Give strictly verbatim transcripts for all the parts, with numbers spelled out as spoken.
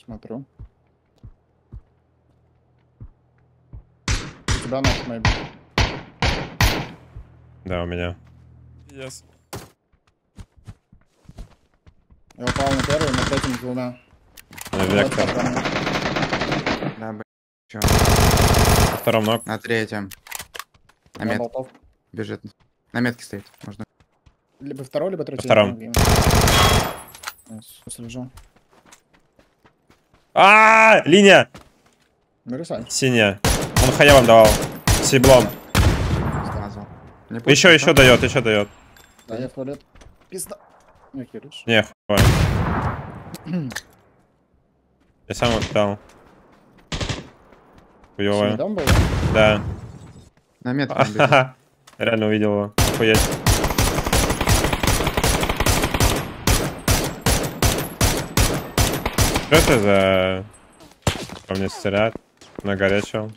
Смотрю. У тебя нож, maybe. Да, у меня. Yes. Я упал на первый, на третьем двумя. На вектор. Да, блин. Чё? На втором ног. На третьем. На Я метке. болтов. Бежит. На метке стоит. Можно. Либо второй, либо третий. На втором. Слежу. А, линия. Нарисай. Синяя. Он хая вам давал. Сиблом. Смазал. Не Еще, пушит, еще да? дает, еще дает. Да, я в туалет. Пизда. Не херишь. Не, хуй. Я сам вот дал. Хуёвая. Дом был? Да. На метке он бежит. Ха-ха. Реально увидел его. Охуеть. Что это за... По мне стреляют на горячем.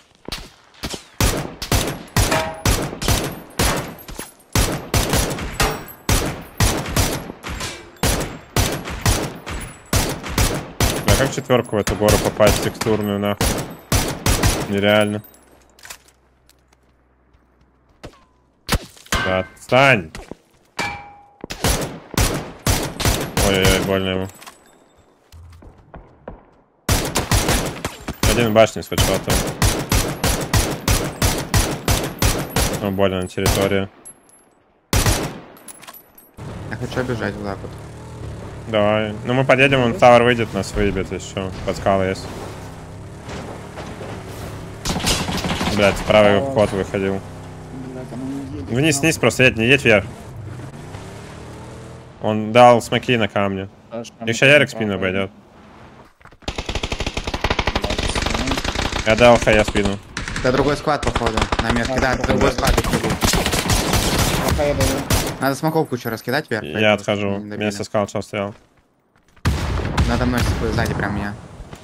А как в четверку в эту гору попасть текстурную нахуй? Нереально. Да, отстань! Ой-ой-ой, больно ему. Один в башне с хедшотом. Ну, больно на территории. Я хочу обижать вот так вот. Давай. Ну мы подъедем, он тавер выйдет, нас выебет еще. Под скалы есть. Блять, правый вход выходил. Вниз, вниз просто едь, не едь вверх. Он дал смоки на камне. Еще Ярик спину обойдет. Я дал хая спину. Это другой склад, походу. На метке, да, это другой склад. Надо смоковку еще раскидать вверх. Я отхожу. Вместе с калчом стоял. Надо мной сзади прям меня.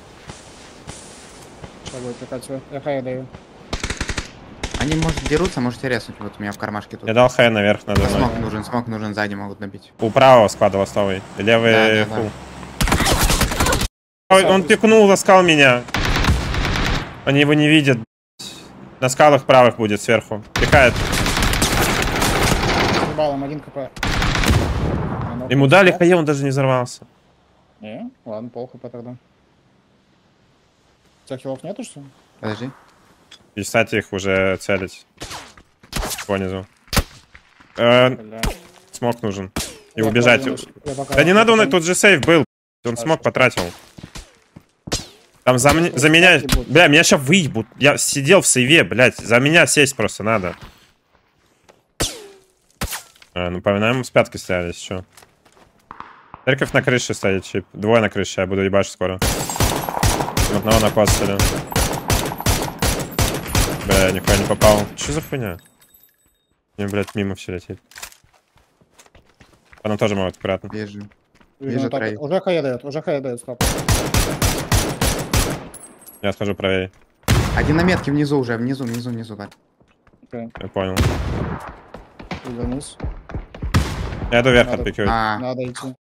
Что будет прикатывать? Я хая даю. Они, может, дерутся, можете резнуть. Вот у меня в кармашке тут. Я дал хая наверх, надо мной. Смок нужен, смок нужен, сзади могут набить. У правого склада ластовый. Левый Да, да, фул. Ой, он пикнул, ласкал меня. Они его не видят. На скалах правых будет сверху. Пихает. Балом один КП. Ему дали хае, он даже не взорвался. Не, ладно, плохо по тогда. У тебя хилов нету, что ли? Подожди. И, кстати, их уже целить. Понизу. Э, Бля. смог нужен. И Я убежать. понял, я пока- Да не надо, он тут же сейф был. Он смог потратил. Там за, м- за меня... Бля, меня сейчас выебут. Я сидел в сейве, блядь. За меня сесть просто надо. А, ну, поминаем, с пятки стояли еще. Церковь на крыше стоит, чип. Двое на крыше, я буду ебашить скоро. Одного на костеле. Бля, я нихуя не попал. Что за хуйня? Мне, блядь, мимо все летит. Она тоже может аккуратно. Вижу. Вижу, Вижу так, троих. уже хая дает, уже хая дает, стоп. Я отхожу правее. Один на метке внизу уже, внизу, внизу, внизу, да. Окей, Я понял. иду вниз. Я иду вверх Надо- отпикивать. А, Надо идти.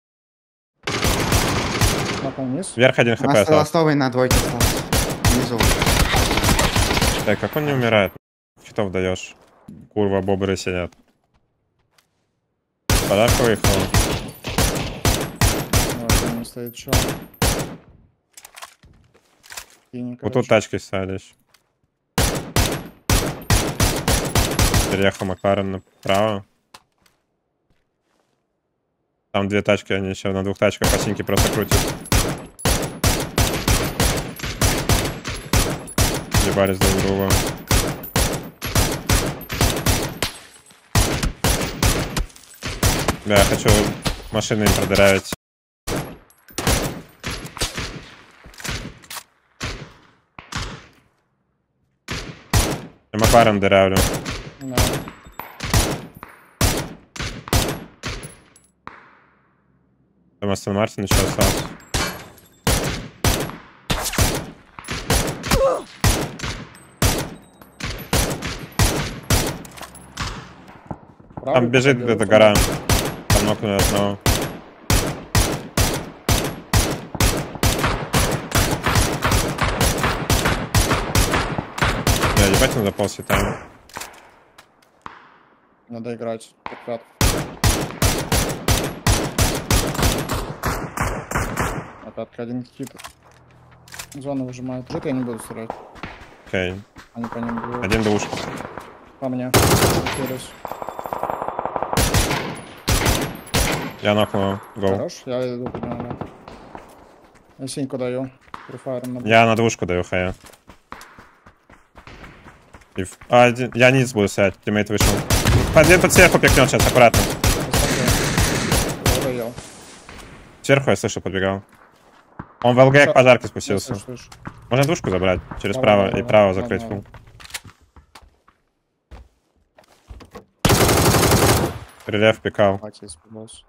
Напал вниз. Вверх один хп у нас остался. ластовый на двойке остался. Внизу. Так, как он не умирает? Хитов даешь. Курва, бобры сидят. Подарка выехала. Вот, он стоит чё. Синий, Вот тут короче. тачки ставишь. Переехал Макларен направо. Там две тачки, они еще на двух тачках осинки просто крутят. Ебались друг друга. Да, я хочу машины им продырявить. Я Макларен дырявлю. Да. Там Астон Мартин еще остался. Правый Там бежит походил, где-то там. гора. Там нокнули одного. Ебать, он заполз там. Надо играть. Ребят. Опять один хит. Зону выжимает. Жик я не буду стрелять. Окей. Они по ним будут. Один двушка. По мне. Четырюсь. Я нокнул. Гоу. Хорош, я иду поднимаю. Я синьку даю. Префайром на. Я на двушку даю хая. И в- а, один- Я низ буду стоять, тиммейт вышел. Один под сверху пикнет сейчас, аккуратно. Доел. Сверху я слышу, подбегал. Он в ЛГ к пожарке спустился. Слышь, слышь. Можно двушку забрать? Через Давай, право давай, и право давай, закрыть давай. фул. Рельеф пикал. Хватит, испугался.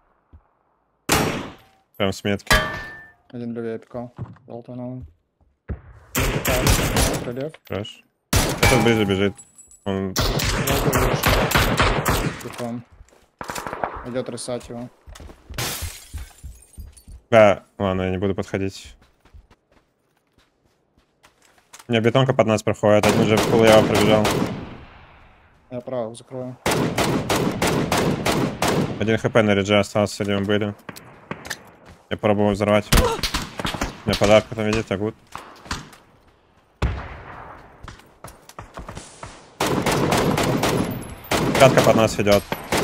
Прям с метки. Один левее пикал. Желтый новый. Прилев. Хорошо. Этот ближе бежит. Он... Желтый вышел. Пиком. Идет рисать его. Да, ладно, я не буду подходить. У меня бетонка под нас проходит, один же в пул я пробежал. Я право закрою. Один хп на редже остался, где мы были. Я пробую взорвать его. У меня подарка там видите, агут. Пятка под нас идет.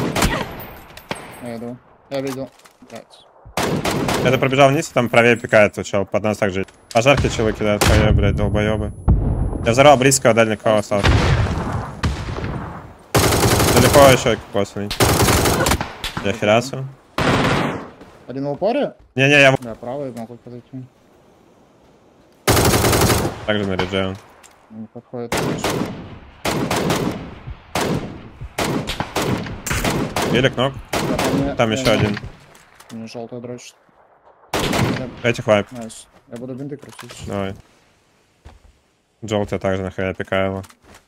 Я иду. Я видел. Блять. Это пробежал вниз, и там правее пикает тот чел. Под нас также. Пожарки челы кидают, хае, блядь, долбоебы. Я взорвал близкого, дальнего остался. Далеко еще косный. Я херасу. Один в упоре? Не-не, я Да, правый могу подойти. также наряжаю. Не подходит. Велик ног. Да, по мне- Там я еще не- один. Мне желтая дрочит. Эти хвайп. Найс. Я буду бинты крутить. Давай. Желтая также на хая пикаева.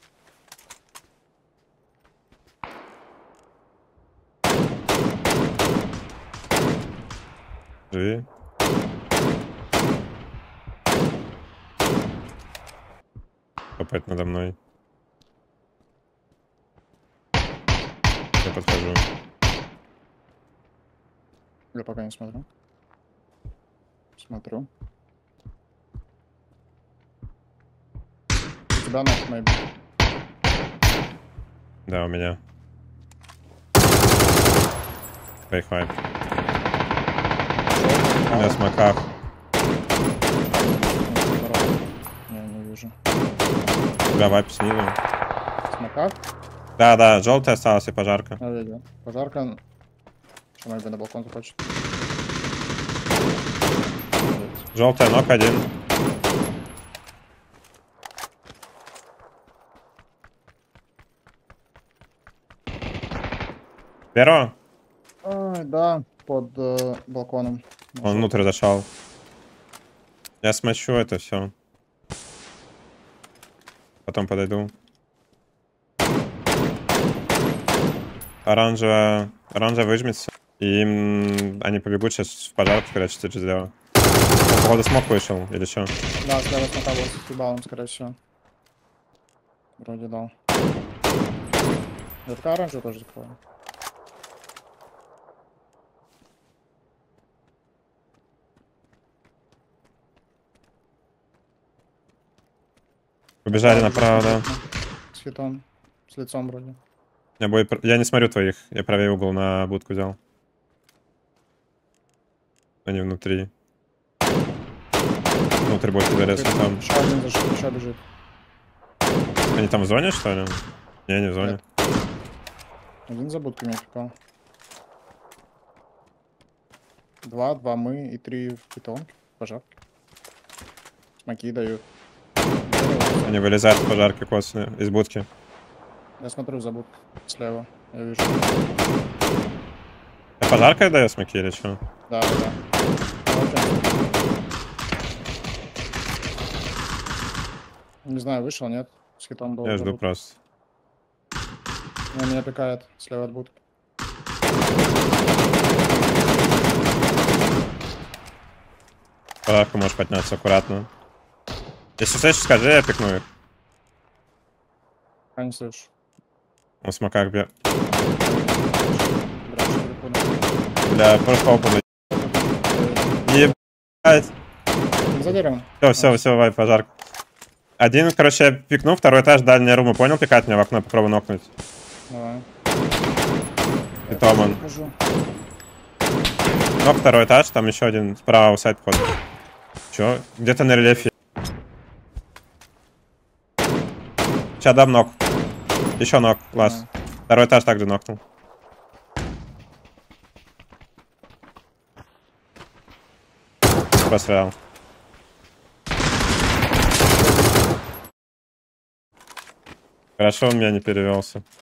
Живи. Копать надо мной. Я подхожу. Я пока не смотрю. Смотрю. У тебя на maybe. Да, у меня. Эй, хвайп. У меня смоках. Не, не вижу. У тебя вайп снизу. Смокак? Да, да, желтая осталась и пожарка. Я видел. Пожарка. Что maybe на балкон захочет. Желтая ног один. Первого? Ой, да, под э, балконом. Он внутрь зашел. Я смочу это все. Потом подойду. Оранжевая. Оранжевая выжмется. И им... они побегут сейчас в пожарку, когда четыре сделаю. Он, походу, смог вышел, или что? Да, слева смока был с фибалом, скорее всего. Вроде дал. Я пока оранжевую тоже закрою. Побежали направо, да. С хитом. С лицом вроде. Я, будет... пр- я не смотрю твоих. Я правее угол на будку взял. Они внутри. Внутрь больше зарез там. Еще один зашел, еще бежит. Они там в зоне, что ли? Не, не в зоне. Один за будками пикал. Два, два мы и три в питонке. Пожарки. Смоки дают. Они вылезают с пожарки косвенно, из будки. Я смотрю за будку. Слева. Я вижу. А пожарка дает смоки или что? Да, да, да. Не знаю, вышел, нет. С хитом был. Я за жду будку. просто. Не, меня пикает слева от будки. Пожарка можешь подняться аккуратно. Если слышишь, скажи, я пикну их. Пока не слышу. Он в смоках бьет. Играешь в телефоне. Бля, просто опыт. Ебать. За деревом. Все, все, все, вай, пожарка. Один, короче, я пикну, второй этаж, дальняя рума, понял? Пикать меня в окно, попробуй нокнуть. Давай. И Томан. Покажу. Нок второй этаж, там еще один справа сайт входит. Че? Где-то на рельефе. Сейчас дам нок. Еще нок, класс. Второй этаж также нокнул. Посрал. Хорошо, он меня не перевелся.